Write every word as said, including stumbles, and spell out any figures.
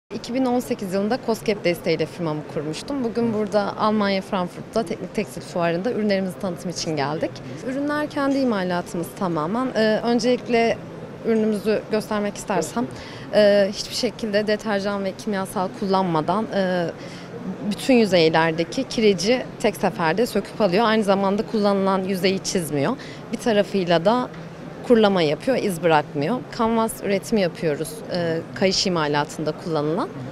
iki bin on sekiz yılında KOSGEB desteğiyle firmamı kurmuştum. Bugün burada Almanya Frankfurt'ta Teknik Tekstil Fuarı'nda ürünlerimizi tanıtım için geldik. Ürünler kendi imalatımız tamamen. Ee, öncelikle ürünümüzü göstermek istersem e, hiçbir şekilde deterjan ve kimyasal kullanmadan e, bütün yüzeylerdeki kireci tek seferde söküp alıyor. Aynı zamanda kullanılan yüzeyi çizmiyor. Bir tarafıyla da kurulama yapıyor, iz bırakmıyor. Kanvas üretimi yapıyoruz, e, kayış imalatında kullanılan.